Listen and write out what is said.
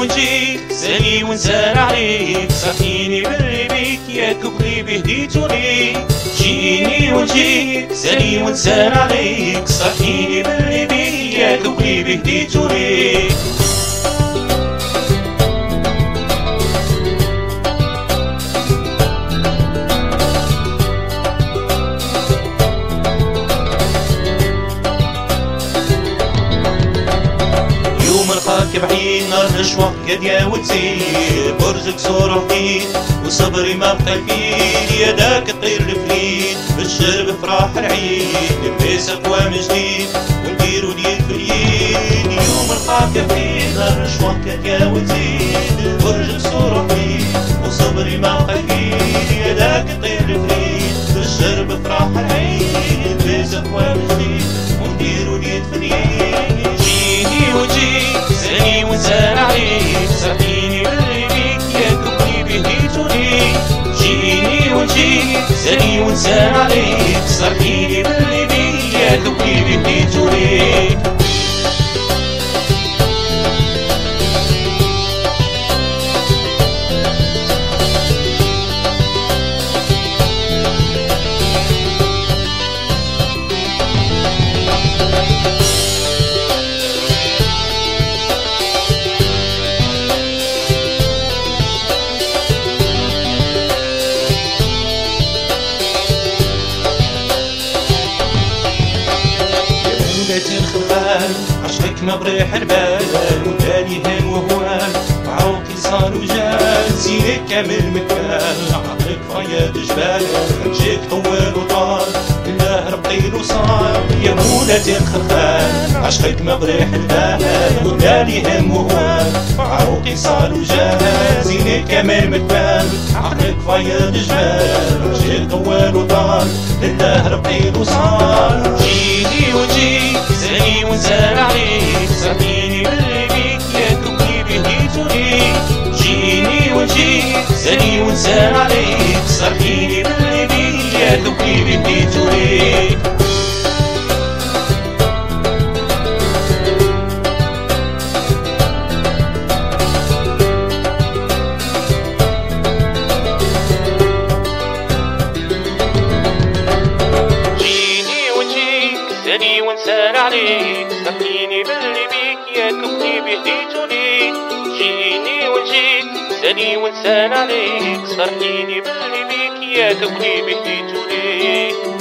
ونجيك سالي ونسال عليك صحيني باللي بيك يا كوكلي هديتوني جيني ونجيك سالي ونسال عليك صحيني باللي بيك يا كوكلي هديتوني نلقاك بعيد نار نشوى يا وتزيد برزك صورة وحيد وصبري ما بقى فيه يداك تطير الفليد بالشرب فرح العيد نلبس اقوام جديد ونديرو اليد في اليد يوم نلقاك بعيد نار نشوى يا وتزيد برزك صورة وحيد وصبري ما بقى فيه يداك تطير الفليد بالشرب فرح العيد نلبس اقوام جديد ونديرو اليد في اليد جيني وجيك سالي ونسال عليك صحيني باللي بيك يا كوكلي بهديتوني جيني ونجيك سالي ونسال عليك صحيني باللي بيك يا كوكلي بهديتوني الخلال عشقك مبريح البال وداني هم وهوال وعوقي صار وجال زينك كامل مكان عقلك فياض جبال جيك طول وطال الله ربطي وصار يا مولة الخلال عشقك مبريح البال وداني هم وهوال وعوقي صار وجال زينك كامل مكان عقلك فياض جبال جيك طول وطال الله ربطي وصار جيني وجيك سالي ونسال عليك صحيني باللي بيك يا كوكلي بهديتوني جيني ونجيك سالي ونسال عليك صحيني باللي بيك يا كوكلي بهديتوني سالي ونسال عليك صحيني باللي بيك يا كوكلي بهديتوني جيني ونجيك سالي ونسال عليك صحيني باللي بيك يا كوكلي بهديتوني